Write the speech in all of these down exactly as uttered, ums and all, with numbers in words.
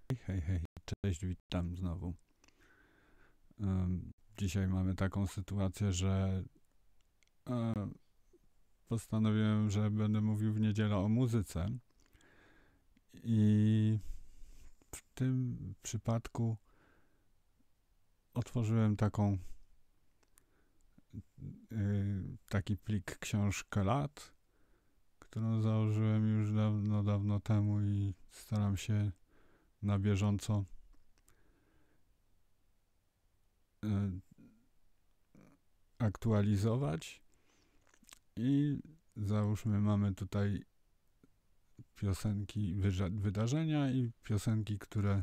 Hej, hej, cześć, witam znowu. Em, Dzisiaj mamy taką sytuację, że e, postanowiłem, że będę mówił w niedzielę o muzyce i w tym przypadku otworzyłem taką y, taki plik książkę lat, którą założyłem już dawno, dawno temu i staram się na bieżąco y, aktualizować i załóżmy mamy tutaj piosenki, wydarzenia i piosenki, które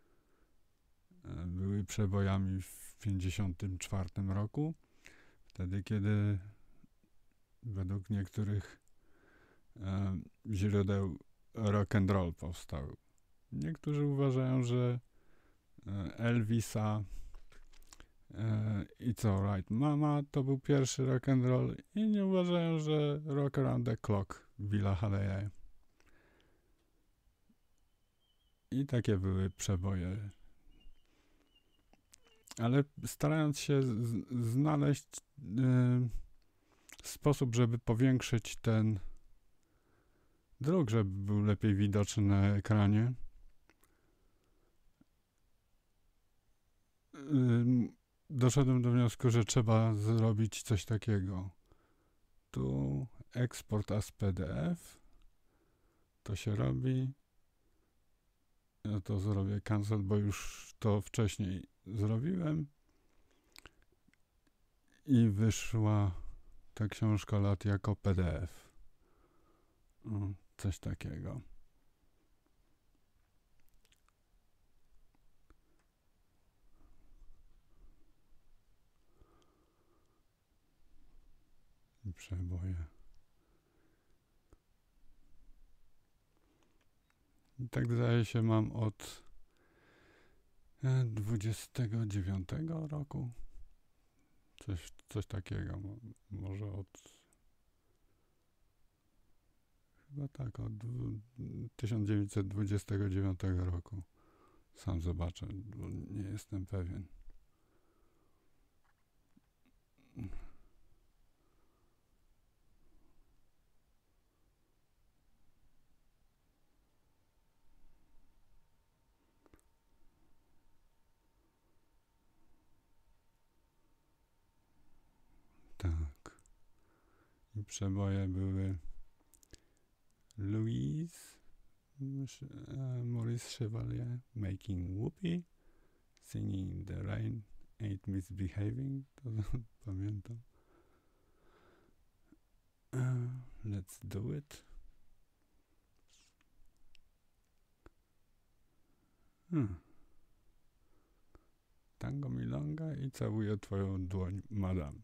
e, były przebojami w pięćdziesiątym czwartym roku, wtedy kiedy według niektórych e, źródeł rock and roll powstał. Niektórzy uważają, że e, Elvisa e, It's Alright Mama to był pierwszy rock and roll, inni uważają, że Rock Around the Clock Billa Haleya. I takie były przeboje. Ale starając się z, znaleźć y, sposób, żeby powiększyć ten druk, żeby był lepiej widoczny na ekranie, y, doszedłem do wniosku, że trzeba zrobić coś takiego. Tu eksport as P D F, to się robi. Ja to zrobię cancel, bo już to wcześniej zrobiłem i wyszła ta książka lat jako P D F. O, coś takiego. I przeboje. I tak zdaje się mam od dwudziestego dziewiątego roku. Coś, coś takiego. Może od chyba tak, od tysiąc dziewięćset dwudziestego dziewiątego roku. Sam zobaczę, bo nie jestem pewien. Tak. I przeboje były Louise, Maurice Chevalier, Making Whoopee, Singing in the Rain, Ain't Misbehaving, to pamiętam. Uh, let's do it. Hmm. Tango milonga i całuję twoją dłoń, madam.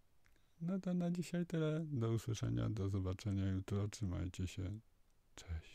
No to na dzisiaj tyle. Do usłyszenia, do zobaczenia jutro. Trzymajcie się. Cześć.